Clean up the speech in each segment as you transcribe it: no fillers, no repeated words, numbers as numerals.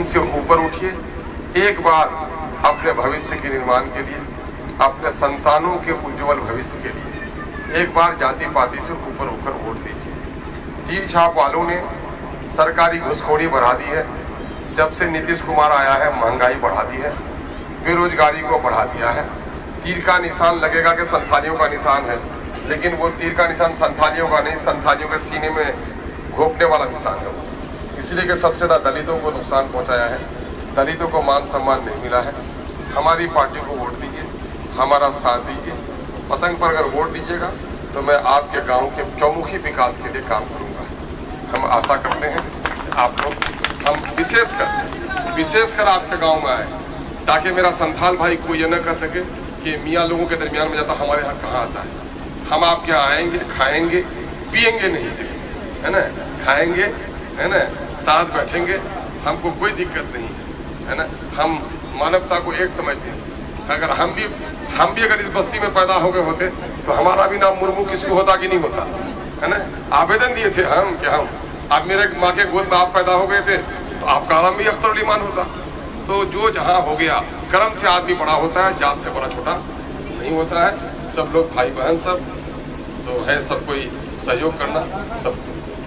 से ऊपर उठिए। एक बार अपने भविष्य के निर्माण के लिए, अपने संतानों के उज्जवल भविष्य के लिए एक बार जाति पाति से ऊपर उठकर वोट दीजिए। तीर छाप वालों ने सरकारी घुसखोरी बढ़ा दी है। जब से नीतीश कुमार आया है महंगाई बढ़ा दी है, बेरोजगारी को बढ़ा दिया है। तीर का निशान लगेगा कि संथालियों का निशान है, लेकिन वो तीर का निशान संथालियों का नहीं, संथालियों के सीने में घोंपने वाला निशान है वो। इसलिए कि सबसे ज़्यादा दलितों को नुकसान पहुंचाया है, दलितों को मान सम्मान नहीं मिला है। हमारी पार्टी को वोट दीजिए, हमारा साथ दीजिए। पतंग पर अगर वोट दीजिएगा तो मैं आपके गांव के चौमुखी विकास के लिए काम करूंगा। हम आशा करते हैं आप लोग, हम विशेषकर आपके गांव में आए, ताकि मेरा संथाल भाई कोई ये न कर सके कि मियाँ लोगों के दरमियान में जाता हमारे यहाँ कहाँ आता है। हम आपके यहाँ आएंगे, खाएंगे पिएंगे नहीं सिर्फ, है ना, खाएंगे, है ना, साथ बैठेंगे, हमको कोई दिक्कत नहीं है ना। हम मानवता को एक समझते हैं। अगर हम भी अगर इस बस्ती में पैदा हो गए होते तो हमारा भी नाम मुर्मू किसको होता कि नहीं होता, है ना। आवेदन दिए थे हम कि हम, आप मेरे माँ के गोद में आप पैदा हो गए थे तो आपका नाम भी अख्तर अली मान होता। तो जो जहाँ हो गया, कर्म से आदमी बड़ा होता है, जात से बड़ा छोटा नहीं होता है। सब लोग भाई बहन सब तो है, सब कोई सहयोग करना सब।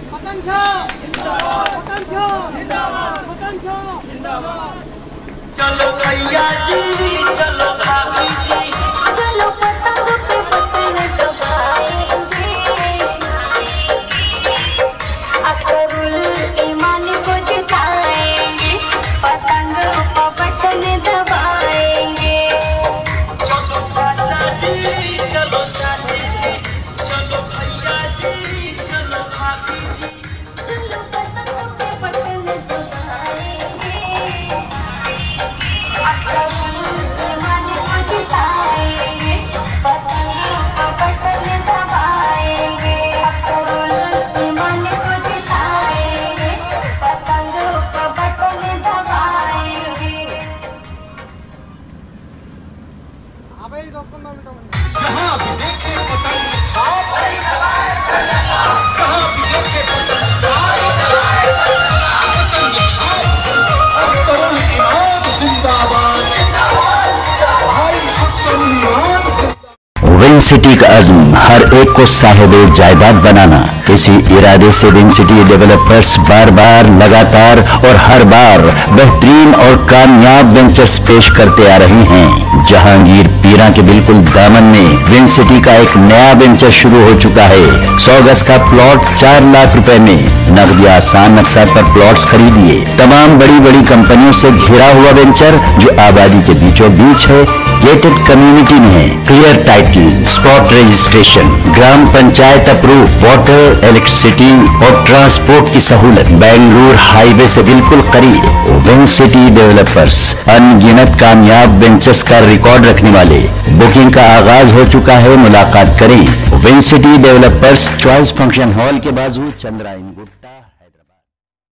चलो भैया जी, चलो भाभी जी, चलो पतंग पे पतंग दबाएंगे, अकरुल ईमान को जिताएंगे, पतंग पे बटन दबाएंगे। चलो चाचा जी, चलो चाची जी, चलो भैया जी, चलो भाभी जी, चलो पतंग पे बटन दबाएंगे, जहाँ भी देखे पतंग छाप, जहाँ भी देखे पतंग छाप, अख्तरुल इमाम जिंदाबाद, भाई अख्तरुल इमाम। विंग सिटी का अज़्म हर एक को साहिब जायदाद बनाना। इसी इरादे से विंग सिटी डेवलपर्स बार बार, लगातार और हर बार बेहतरीन और कामयाब वेंचर्स पेश करते आ रहे हैं। जहांगीर पीरा के बिल्कुल दामन में विंग सिटी का एक नया वेंचर शुरू हो चुका है। 100 गज का प्लॉट 4 लाख रुपए में, नकदी आसान नक्शा पर प्लॉट्स खरीदिए। तमाम बड़ी बड़ी कंपनियों से घिरा हुआ वेंचर जो आबादी के बीचों बीच है, गेटेड कम्युनिटी में है, क्लियर टाइटल, स्पॉट रजिस्ट्रेशन, ग्राम पंचायत अप्रूव, वाटर, इलेक्ट्रिसिटी और ट्रांसपोर्ट की सहूलत, बेंगलुरु हाईवे से बिल्कुल करीब। विंग सिटी डेवलपर्स अनगिनत कामयाब वेंचर्स का रिकॉर्ड रखने वाले। बुकिंग का आगाज हो चुका है, मुलाकात करें। Wing city developers, choice function hall के बाजू, चंद्रायन गुट।